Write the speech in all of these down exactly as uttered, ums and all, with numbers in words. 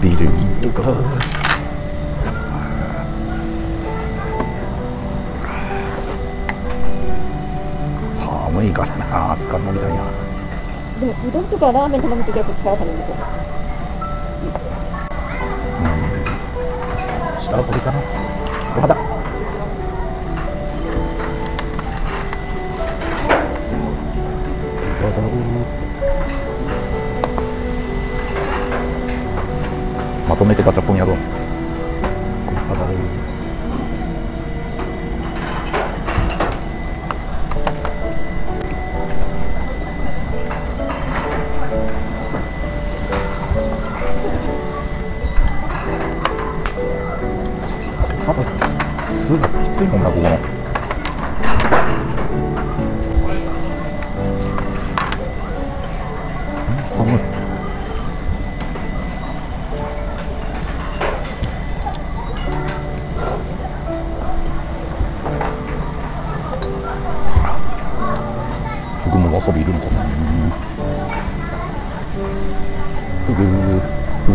ビールか。寒いからな、熱燗飲みたいな。 でもうどんとかラーメン頼むときはこっちからされるんですよ。 うん。下はこれかな。お肌。お肌を。まとめてガチャポンやろう。お肌を。肌すがきついもんな、ここの。寒い。フグもわさびいるのかな。フグフグ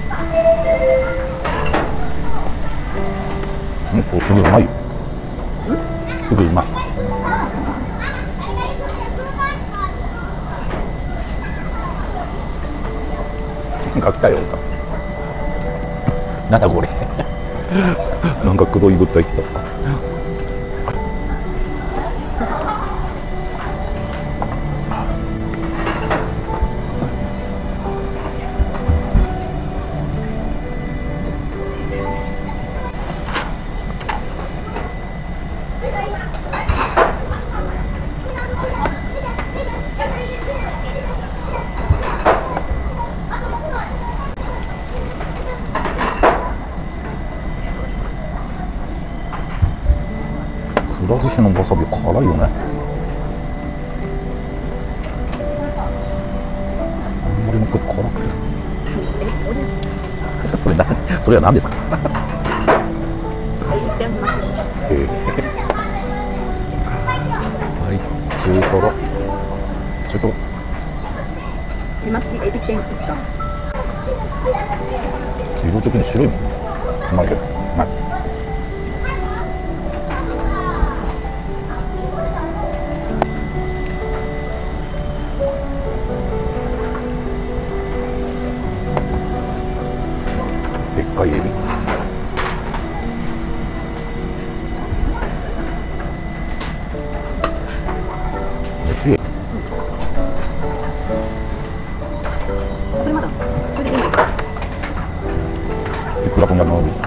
うん、これフグうまいよ。フグうまい。なんか来たよ。なんだこれ。なんか黒い物体来た。くら寿司のわさび辛いよね。あんまりのっけて辛くて。それな、それは何ですか。ええ。はい、中トロ。中トロ。 手巻きエビ天一貫。 色的に白いもん。うまいけど。うまい。でっかいエビ。美味しい。 それまだ。それで今。 いくらこんなのです。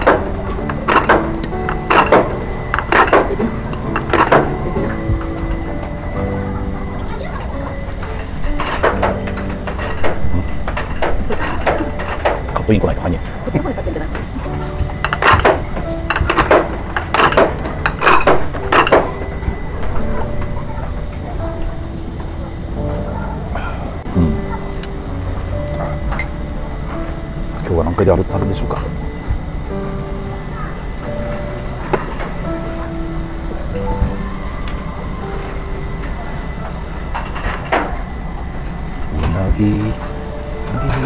カップイン来ないと犯人。 こっちの方に買ってんじゃない。 うん。今日は何回で歩ったるんでしょうか。うなぎ。うなぎ。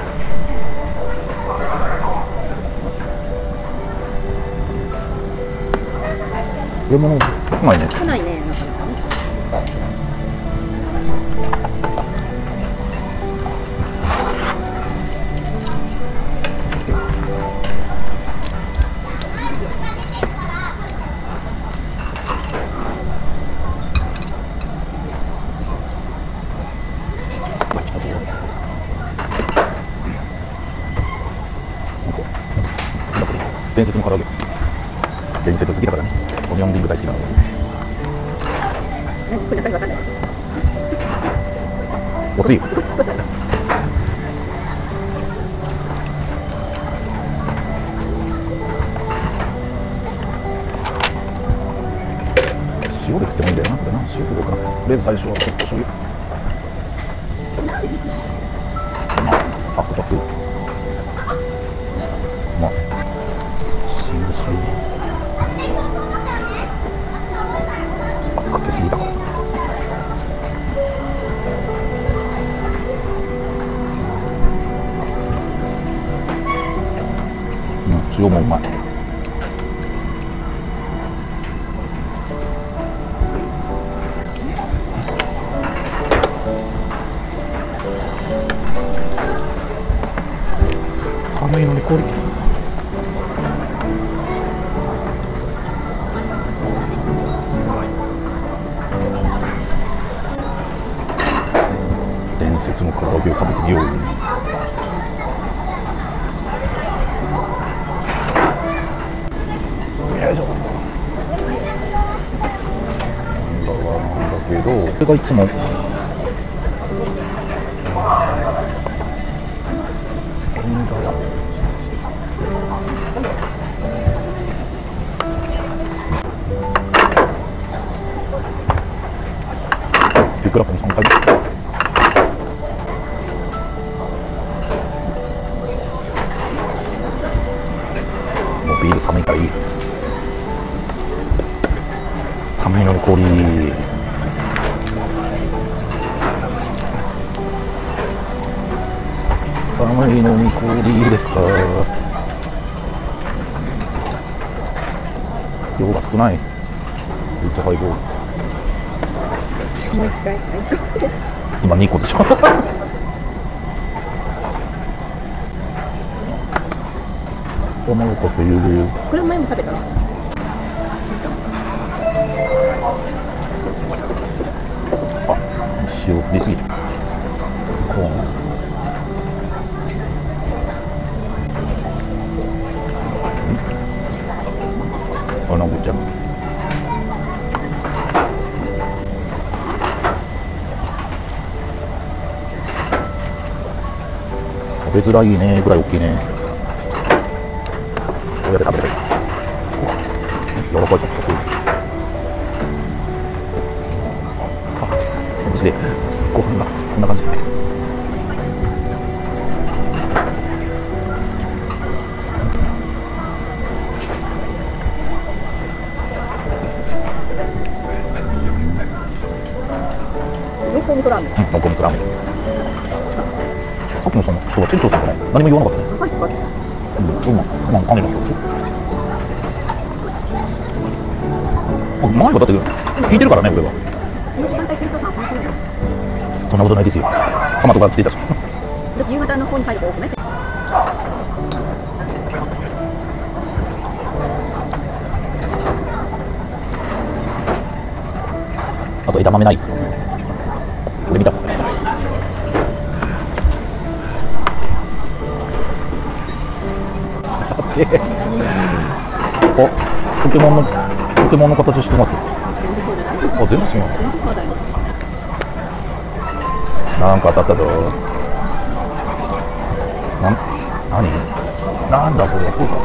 でも来ないね。 来ないね、なかなか。 来たぞ。伝説の唐揚げ。伝説好きだからね。オニオンリング大好きなの。 何これ、わかんない。 おつゆ。塩で食ってもいいんだよな、これな。塩振ろうかな。とりあえず最初はちょっと醤油。まあ、サクサク。まあ、塩塩。あ、かけすぎたか。 塩もうまい。寒いのに氷きた。伝説の唐揚げを食べてみよう。よいしょ。なんだけど、これがいつも縁側。いくらポンさんかい。もうビール寒いからいい。寒いのに氷。寒いのに氷ですか。量が少ない。めっちゃハイボール。 もう一回ハイボール。 今にこでしょ。卵か冬。 これ前も食べたの。 あ、塩振りすぎて。コーン。あ、なんか言っちゃう。食べづらいねぐらい大きいね。こうやって食べればいい。柔らかいサクサク。あ、お店でご飯がこんな感じ。 濃厚味噌ラーメン。 うん、濃厚味噌ラーメン。さっきのその人は店長さんかな、何も言わなかったね。 高い高い。 うん、うまい、まあ、管理の人でしょ。あ、前はだって聞いてるからね、俺は。そんなことないですよ。カマトが来てたし。 夕方の方に入ると多くない。 あと枝豆ない。これ見た。さて、お、ポケモンのポケモンの形してます。あ、全部そうなの。なんか当たったぞ。なん、何？なんだこれ、こうか。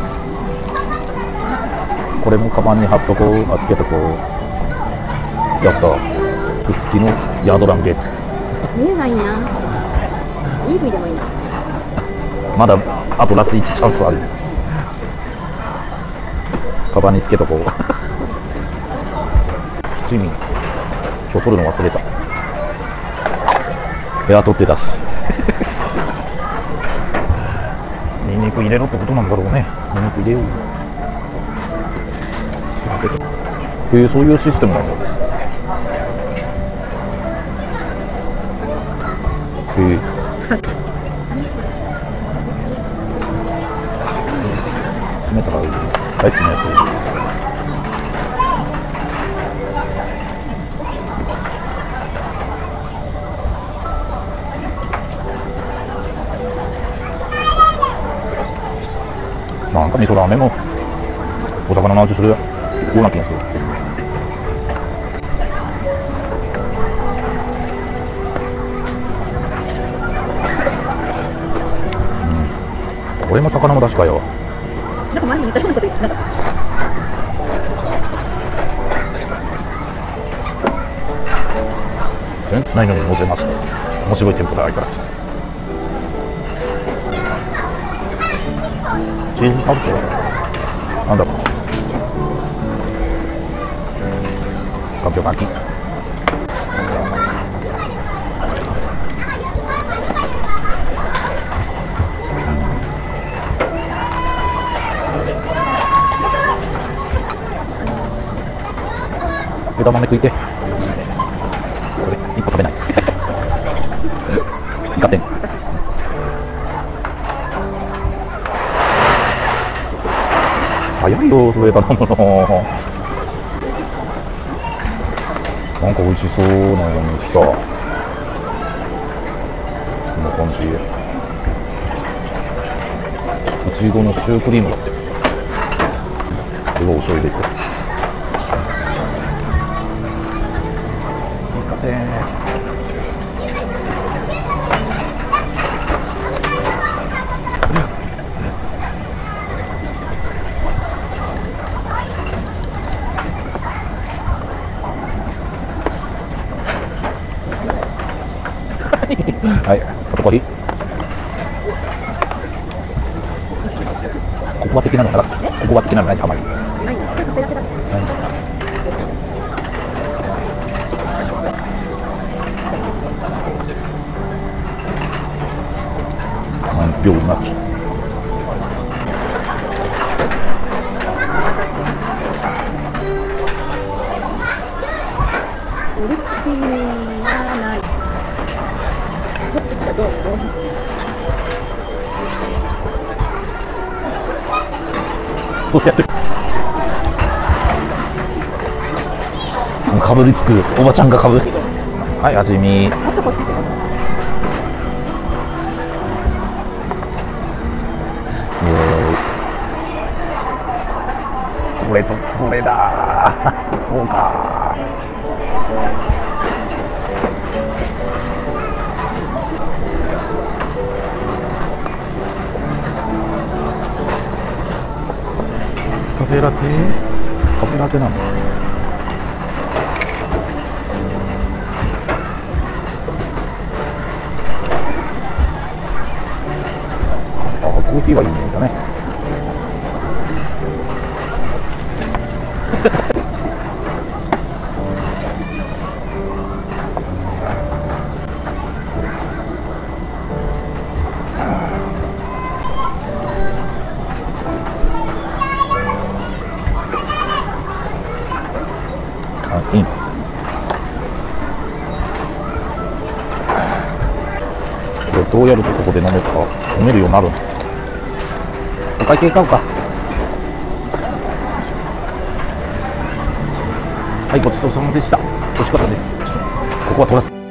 これもカバンに貼っとこう、あ、つけとこう。やった。くっつきのヤードランゲット。 見えないな。イーブイでもいいな。 まだあとラスいちチャンスある。カバンにつけとこう。七味、今日取るの忘れた。エア取ってたし。ニンニク入れろってことなんだろうね。ニンニク入れよう。へえ、そういうシステムなんだ。へえ。しめさが大好きなやつ。なんか味噌ラーメンもお魚の味するような気がする。うん、これも魚の出汁かよ。 なんか前に似たようなこと言ってなかった。 え、ないのに乗せました。面白い店舗で相変わらず。チーズタルトなんだろう。かんぴょう巻き。 枝豆食いて。これ一個食べない。イカ天。早いよそれ頼むの。なんか美味しそうなのに来た。こんな感じ。いちごのシュークリームだって。これはお醤油でいこう。イカ天。はい、あとコーヒー。ココア的なのなかった。ココア的なのないあまり。 ない。カフェラテだ。 満票なき。 ミルクティーはない。取ってきたどうぞ。 そうやってかぶりつくおばちゃんがかぶる。はい味見。 あと欲しいってこと。 これとこれだ。こうか。カフェラテカフェラテなの。あコーヒーはいいねだね。いい。これどうやるとここで飲めるか飲めるようになるの。お会計買うか。はいごちそうさまでした。美味しかったです。ちょっとここは取らせて。